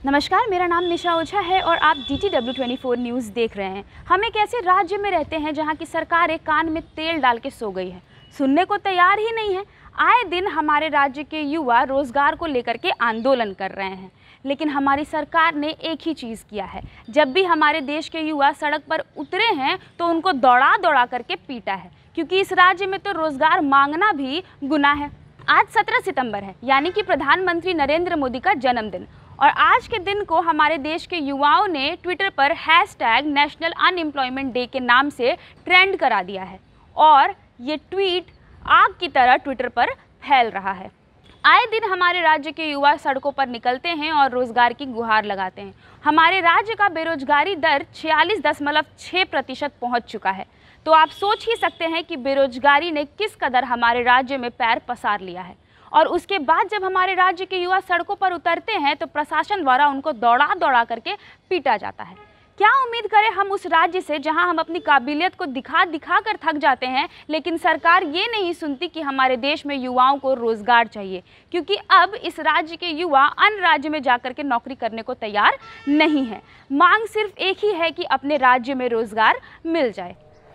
नमस्कार, मेरा नाम निशा ओझा है और आप DTW24 न्यूज़ देख रहे हैं। हम एक ऐसे राज्य में रहते हैं जहां की सरकार एक कान में तेल डाल के सो गई है, सुनने को तैयार ही नहीं है। आए दिन हमारे राज्य के युवा रोजगार को लेकर के आंदोलन कर रहे हैं, लेकिन हमारी सरकार ने एक ही चीज़ किया है। जब भी हमारे देश के युवा सड़क पर उतरे हैं तो उनको दौड़ा दौड़ा करके पीटा है, क्योंकि इस राज्य में तो रोजगार मांगना भी गुनाह है। आज 17 सितंबर है, यानी कि प्रधानमंत्री नरेंद्र मोदी का जन्मदिन, और आज के दिन को हमारे देश के युवाओं ने ट्विटर पर #नेशनल अनएम्प्लॉयमेंट डे के नाम से ट्रेंड करा दिया है और ये ट्वीट आग की तरह ट्विटर पर फैल रहा है। आए दिन हमारे राज्य के युवा सड़कों पर निकलते हैं और रोजगार की गुहार लगाते हैं। हमारे राज्य का बेरोजगारी दर 46.6% पहुंच चुका है। तो आप सोच ही सकते हैं कि बेरोजगारी ने किस कदर हमारे राज्य में पैर पसार लिया है। और उसके बाद जब हमारे राज्य के युवा सड़कों पर उतरते हैं तो प्रशासन द्वारा उनको दौड़ा दौड़ा करके पीटा जाता है। क्या उम्मीद करें हम उस राज्य से जहां हम अपनी काबिलियत को दिखा दिखा कर थक जाते हैं, लेकिन सरकार ये नहीं सुनती कि हमारे देश में युवाओं को रोजगार चाहिए, क्योंकि अब इस राज्य के युवा अन्य राज्य में जाकर के नौकरी करने को तैयार नहीं है। मांग सिर्फ एक ही है कि अपने राज्य में रोजगार मिल जाए।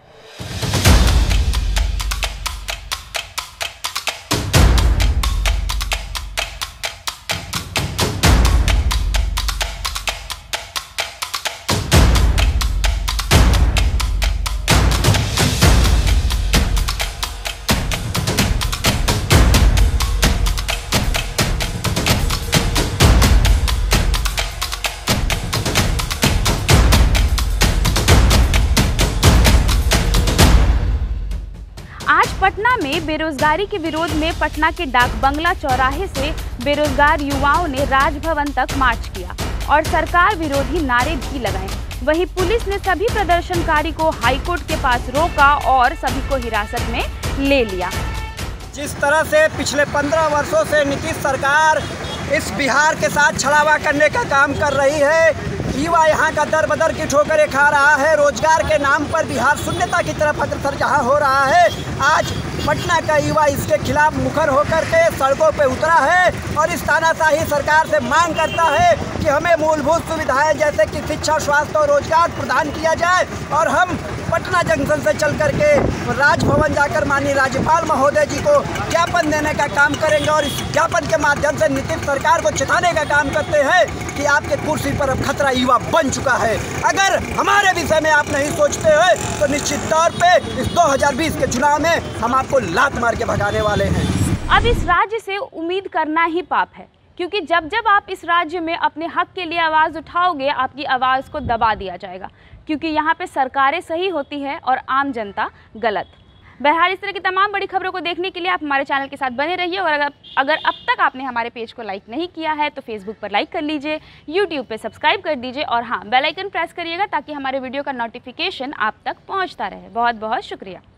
आज पटना में बेरोजगारी के विरोध में पटना के डाक बंगला चौराहे से बेरोजगार युवाओं ने राजभवन तक मार्च किया और सरकार विरोधी नारे भी लगाए। वहीं पुलिस ने सभी प्रदर्शनकारी को हाईकोर्ट के पास रोका और सभी को हिरासत में ले लिया। जिस तरह से पिछले 15 वर्षों से नीतीश सरकार इस बिहार के साथ छलावा करने का काम कर रही है, युवा यहाँ का दर बदर की ठोकरें खा रहा है, रोजगार के नाम पर बिहार शून्यता की तरफ अग्रसर जहाँ हो रहा है, आज पटना का युवा इसके खिलाफ मुखर होकर के सड़कों पे उतरा है और इस तानाशाही सरकार से मांग करता है कि हमें मूलभूत सुविधाएं जैसे कि शिक्षा, स्वास्थ्य और रोजगार प्रदान किया जाए। और हम पटना जंक्शन से चल करके राजभवन जाकर माननीय राज्यपाल महोदय जी को ज्ञापन देने का काम करेंगे और इस ज्ञापन के माध्यम से नीतीश सरकार को चेताने का काम करते हैं कि आपके कुर्सी पर अब खतरा युवा बन चुका है। अगर हमारे विषय में आप नहीं सोचते हैं तो निश्चित तौर पे इस 2020 के चुनाव में हम आपको लात मार के भगाने वाले हैं। अब इस राज्य से उम्मीद करना ही पाप है, क्योंकि जब जब आप इस राज्य में अपने हक के लिए आवाज़ उठाओगे, आपकी आवाज़ को दबा दिया जाएगा, क्योंकि यहाँ पे सरकारें सही होती है और आम जनता गलत। बहरहाल इस तरह की तमाम बड़ी खबरों को देखने के लिए आप हमारे चैनल के साथ बने रहिए और अगर अब तक आपने हमारे पेज को लाइक नहीं किया है तो फेसबुक पर लाइक कर लीजिए, यूट्यूब पे सब्सक्राइब कर दीजिए और हाँ, बेल आइकन प्रेस करिएगा ताकि हमारे वीडियो का नोटिफिकेशन आप तक पहुँचता रहे। बहुत बहुत शुक्रिया।